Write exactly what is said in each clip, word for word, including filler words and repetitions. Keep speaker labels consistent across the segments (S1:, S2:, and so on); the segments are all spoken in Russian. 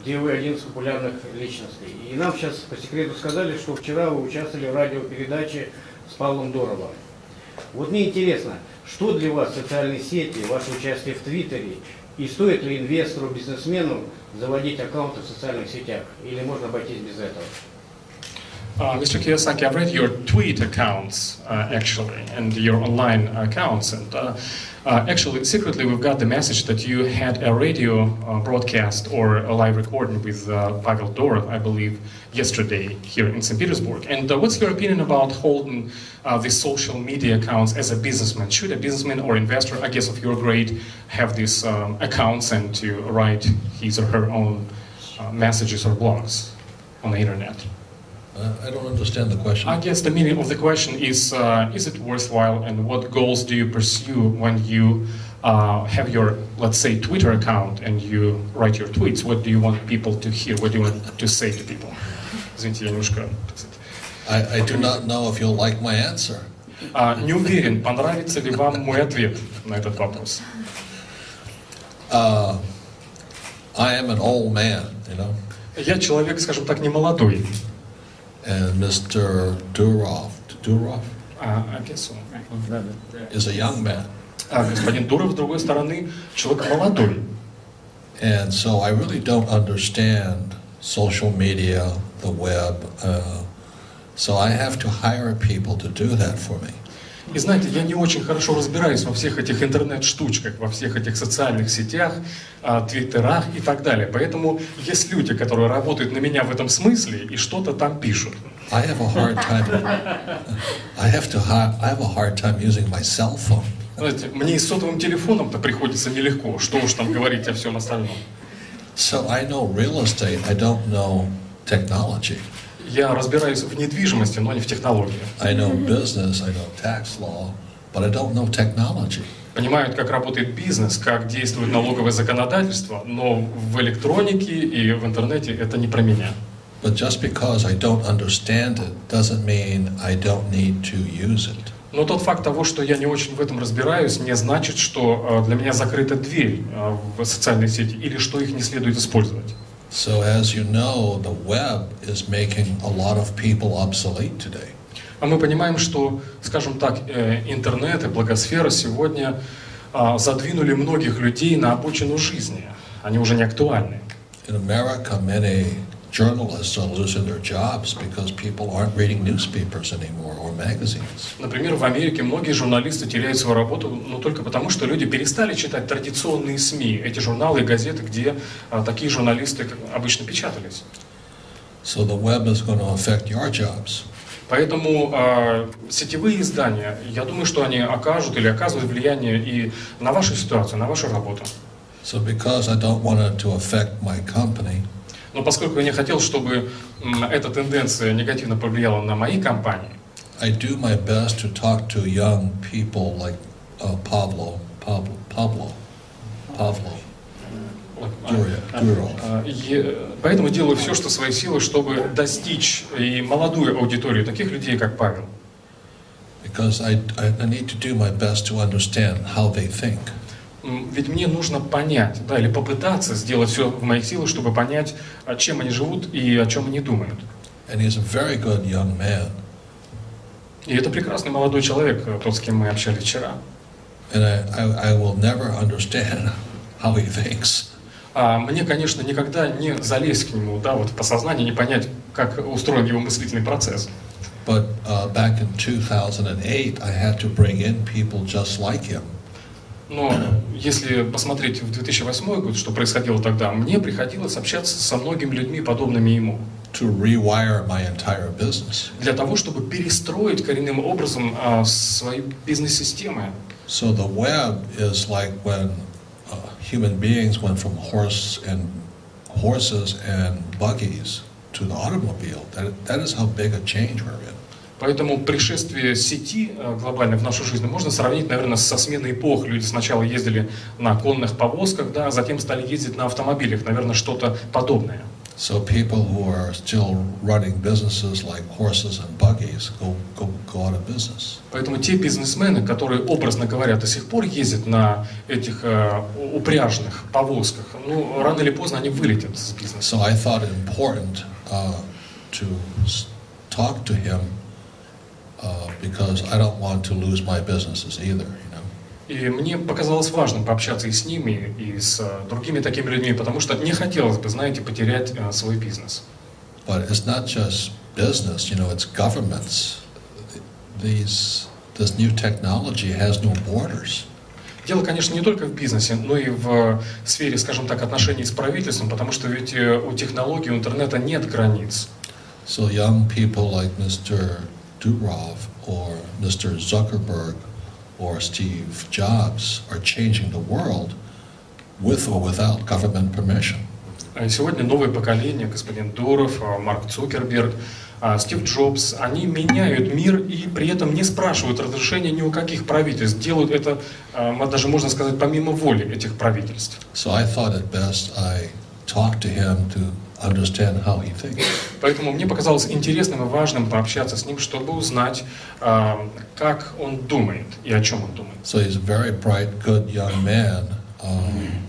S1: где вы один из популярных личностей. И нам сейчас по секрету сказали, что вчера вы участвовали в радиопередаче с Павлом Доровым. Вот мне интересно, что для вас социальные сети, ваше участие в Твиттере, и стоит ли инвестору, бизнесмену заводить аккаунты в социальных сетях, или можно обойтись без этого?
S2: Uh, Mister Kiyosaki, I've read your tweet accounts, uh, actually, and your online accounts, and uh, uh, actually, secretly, we've got the message that you had a radio uh, broadcast or a live recording with uh, Pavel Dorov, I believe, yesterday here in Saint Petersburg. And uh, what's your opinion about holding uh, these social media accounts as a businessman? Should a businessman or investor, I guess of your grade, have these um, accounts and to write his or her own uh, messages or blogs on the internet?
S3: I don't understand the question.
S2: I guess the meaning of the question is, uh, is it worthwhile, and what goals do you pursue when you uh, have your, let's say, Twitter account and you write your tweets? What do you want people to hear? What do you want to say to people? Извините, я немножко...
S3: I, I do not know if you'll like my answer.
S2: Uh, не уверен, понравится ли вам мой ответ на этот вопрос.
S3: Uh, I am an old man, you know.
S2: Я человек, скажем так, не молодой.
S3: And Mister Durov, Durov
S2: uh, I guess so.
S3: is a young man.
S2: А господин Дуров, с другой стороны, человек молодой.
S3: And so I really don't understand social media, the web. Uh, so I have to hire people to do that for me.
S2: И знаете, я не очень хорошо разбираюсь во всех этих интернет-штучках, во всех этих социальных сетях, твиттерах и так далее. Поэтому есть люди, которые работают на меня в этом смысле и что-то там пишут.
S3: I have a hard time. I have to. I have a hard time using my cell phone.
S2: Знаете, мне и с сотовым телефоном-то приходится нелегко. Что уж там говорить о всем остальном.
S3: So I know real estate. I don't know technology.
S2: Я разбираюсь в недвижимости, но не в технологии.
S3: I know business, I know tax law, but I don't know technology.
S2: Понимают, как работает бизнес, как действует налоговое законодательство, но в электронике и в интернете это не про меня.
S3: But just because I don't understand it doesn't mean I don't need to use it.
S2: Но тот факт того, что я не очень в этом разбираюсь, не значит, что для меня закрыта дверь в социальные сети или что их не следует использовать.
S3: So as you know, the web is making a lot of people obsolete today.
S2: А мы понимаем, что, скажем так, интернет и блогосфера сегодня задвинули многих людей на обочину жизни. Они уже не актуальны.
S3: In America, many journalists are losing their jobs because people aren't reading newspapers anymore or magazines.
S2: Например, в Америке многие журналисты теряют свою работу, но только потому, что люди перестали читать традиционные СМИ, эти журналы и газеты, где а, такие журналисты обычно печатались.
S3: So the web is going to affect your jobs.
S2: Поэтому а, сетевые издания, я думаю, что они окажут или оказывают влияние и на вашу ситуацию, на вашу работу.
S3: So because I don't want it to affect my company,
S2: Но поскольку я не хотел, чтобы м, эта тенденция негативно повлияла на мои компании,
S3: I do my best to talk to young people like uh, Pablo, Pablo, Pablo, Pablo, Durov.
S2: И поэтому делаю все, что в своих силах, чтобы достичь и молодую аудиторию таких людей, как Павел.
S3: Because I, I need to do my best to understand how they think.
S2: Ведь мне нужно понять, да, или попытаться сделать все в моих силах, чтобы понять, чем они живут и о чем они думают.
S3: And he's a very good young man.
S2: И это прекрасный молодой человек, тот, с кем мы общались вчера.
S3: And I, I, I will never understand how he thinks.
S2: А мне, конечно, никогда не залезть к нему, да, вот по сознанию, не понять, как устроен его мыслительный процесс.
S3: But uh, back in two thousand eight, I had to bring in people just like him.
S2: Но если посмотреть в две тысячи восьмой год, что происходило тогда, мне приходилось общаться со многими людьми, подобными ему.
S3: To rewire my entire business.
S2: Для того, чтобы перестроить коренным образом а, свои бизнес-системы.
S3: So the web is like when uh, human beings went from horse and horses and buggies to the automobile. That, that is how big a change we're in.
S2: Поэтому пришествие сети глобально в нашу жизнь можно сравнить, наверное, со сменой эпох. Люди сначала ездили на конных повозках, да, а затем стали ездить на автомобилях. Наверное, что-то подобное.
S3: So people who are still running businesses like horses and buggies go, go, go out of business.
S2: Поэтому те бизнесмены, которые, образно говоря, до сих пор ездят на этих э, упряжных повозках, ну, рано или поздно они вылетят с бизнеса.
S3: So I thought it important uh, to talk to him uh, because I don't want to lose my businesses either, you know.
S2: И мне показалось важным пообщаться и с ними, и с uh, другими такими людьми, потому что не хотелось бы, знаете, потерять uh, свой бизнес.
S3: But it's not just business, you know, it's governments. These, this new technology has no borders.
S2: Дело, конечно, не только в бизнесе, но и в сфере, скажем так, отношений с правительством, потому что ведь у технологий, у интернета нет границ.
S3: So young people like Mister Durov or Mister Zuckerberg or Steve Jobs are changing the world with or without government permission.
S2: Сегодня новое поколение, господин Дуров, Марк Цукерберг, Стив Джобс, они меняют мир и при этом не спрашивают разрешения ни у каких правительств. Делают это, даже можно сказать, помимо воли этих правительств.
S3: So I thought it best I talk to him to understand how he thinks.
S2: Поэтому мне показалось интересным и важным пообщаться с ним, чтобы узнать, как он думает и о чем он думает.
S3: So he's a very bright, good young man. Um,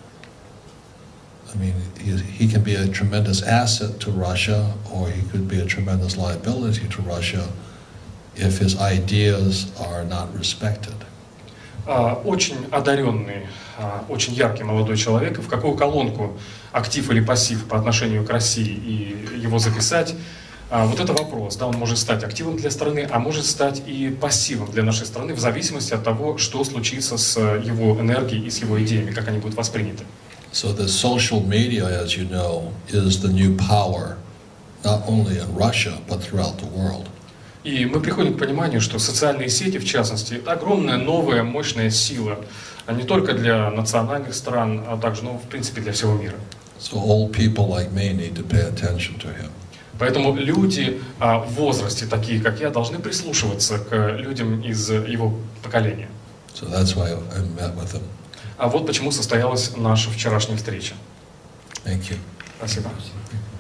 S3: I mean, he, he can be a tremendous asset to Russia, or he could be a tremendous liability to Russia if his ideas are not respected.
S2: Очень одаренный, очень яркий молодой человек. В какую колонку, актив или пассив по отношению к России, и его записать, вот это вопрос. Да, он может стать активом для страны, а может стать и пассивом для нашей страны, в зависимости от того, что случится с его энергией и с его идеями, как они будут восприняты.
S3: So the social media, as you know, is the new power, not only in Russia, but throughout the world.
S2: И мы приходим к пониманию, что социальные сети, в частности, это огромная новая мощная сила, не только для национальных стран, а также, ну, в принципе, для всего мира.
S3: So old people like me need to pay attention to him.
S2: Поэтому люди а, в возрасте, такие как я, должны прислушиваться к людям из его поколения.
S3: So that's why I met with him.
S2: А вот почему состоялась наша вчерашняя встреча.
S3: Thank you.
S2: Спасибо.